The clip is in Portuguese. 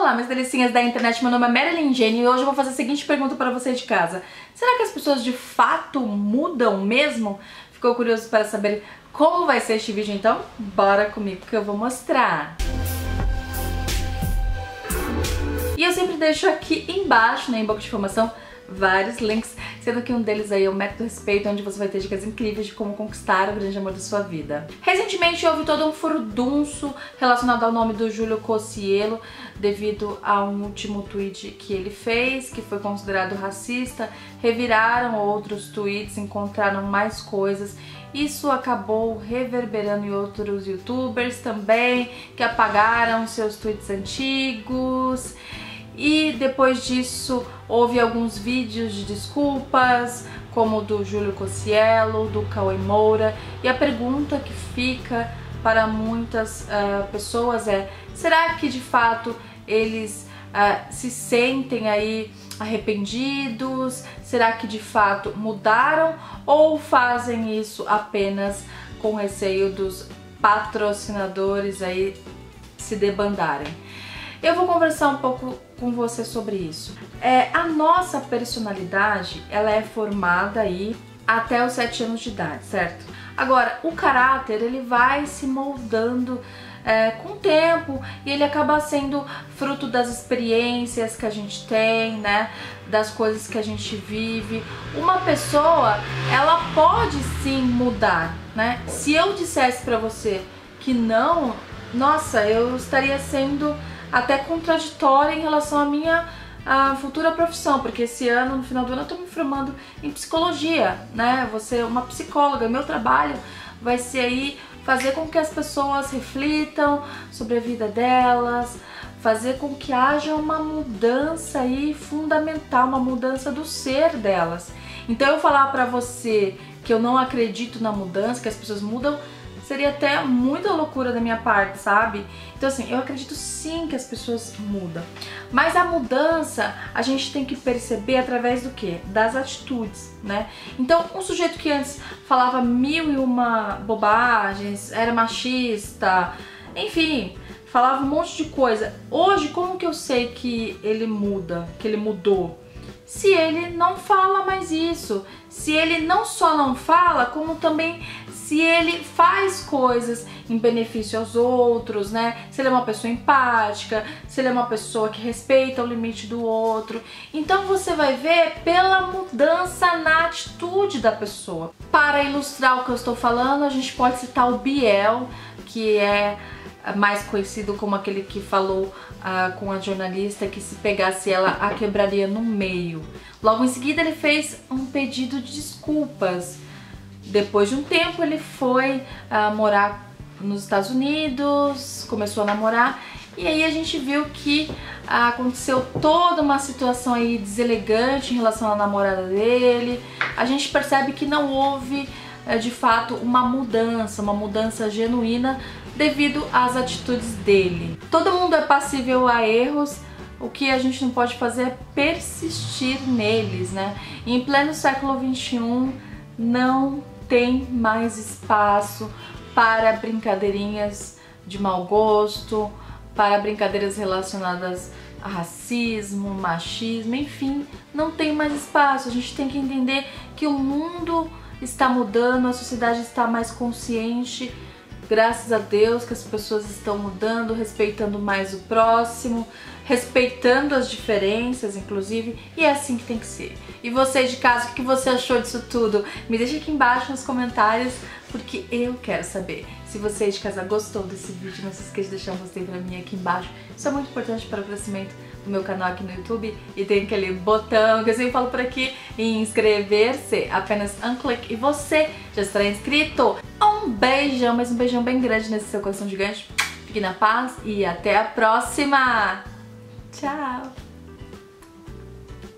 Olá, minhas delicinhas da internet, meu nome é Marilyn Jenny e hoje eu vou fazer a seguinte pergunta para você de casa. Será que as pessoas de fato mudam mesmo? Ficou curioso para saber como vai ser este vídeo então? Bora comigo que eu vou mostrar! E eu sempre deixo aqui embaixo, na inbox de informação, vários links, sendo que um deles aí é o Método Respeito, onde você vai ter dicas incríveis de como conquistar o grande amor da sua vida. Recentemente houve todo um furdunço relacionado ao nome do Júlio Cocielo, devido a um último tweet que ele fez, que foi considerado racista. Reviraram outros tweets, encontraram mais coisas. Isso acabou reverberando em outros youtubers também, que apagaram seus tweets antigos. E depois disso houve alguns vídeos de desculpas, como o do Júlio Cocielo, do Cauê Moura. E a pergunta que fica para muitas pessoas é: será que de fato eles se sentem aí arrependidos? Será que de fato mudaram ou fazem isso apenas com receio dos patrocinadores aí se debandarem? Eu vou conversar um pouco com você sobre isso. A nossa personalidade, ela é formada aí até os 7 anos de idade, certo? Agora, o caráter, ele vai se moldando com o tempo e ele acaba sendo fruto das experiências que a gente tem, né? Das coisas que a gente vive. Uma pessoa, ela pode sim mudar, né? Se eu dissesse pra você que não, nossa, eu estaria sendo até contraditória em relação à minha futura profissão, porque esse ano, no final do ano, eu tô me formando em psicologia, né? Vou ser uma psicóloga. Meu trabalho vai ser aí fazer com que as pessoas reflitam sobre a vida delas, fazer com que haja uma mudança aí fundamental, uma mudança do ser delas. Então eu falar pra você que eu não acredito na mudança, que as pessoas mudam, seria até muita loucura da minha parte, sabe? Então assim, eu acredito sim que as pessoas mudam. Mas a mudança a gente tem que perceber através do quê? Das atitudes, né? Então um sujeito que antes falava mil e uma bobagens, era machista, enfim, falava um monte de coisa. Hoje, como que eu sei que ele muda, que ele mudou? Se ele não fala mais isso, se ele não só não fala, como também se ele faz coisas em benefício aos outros, né? Se ele é uma pessoa empática, se ele é uma pessoa que respeita o limite do outro. Então você vai ver pela mudança na atitude da pessoa. Para ilustrar o que eu estou falando, a gente pode citar o Biel, que é mais conhecido como aquele que falou com a jornalista que se pegasse ela, a quebraria no meio. Logo em seguida ele fez um pedido de desculpas. Depois de um tempo ele foi morar nos Estados Unidos, começou a namorar, e aí a gente viu que aconteceu toda uma situação aí deselegante em relação à namorada dele. A gente percebe que não houve de fato uma mudança genuína devido às atitudes dele. Todo mundo é passível a erros, o que a gente não pode fazer é persistir neles, né? E em pleno século XXI não tem mais espaço para brincadeirinhas de mau gosto, para brincadeiras relacionadas a racismo, machismo, enfim, não tem mais espaço. A gente tem que entender que o mundo está mudando, a sociedade está mais consciente. Graças a Deus que as pessoas estão mudando, respeitando mais o próximo, respeitando as diferenças, inclusive, e é assim que tem que ser. E você de casa, o que você achou disso tudo? Me deixa aqui embaixo nos comentários, porque eu quero saber. Se você de casa gostou desse vídeo, não se esqueça de deixar um gostei pra mim aqui embaixo. Isso é muito importante para o crescimento do meu canal aqui no YouTube. E tem aquele botão que eu sempre falo por aqui, em inscrever-se, apenas um clique e você já estará inscrito. Um beijão, mas um beijão bem grande nesse seu coração gigante. Fique na paz e até a próxima! Tchau!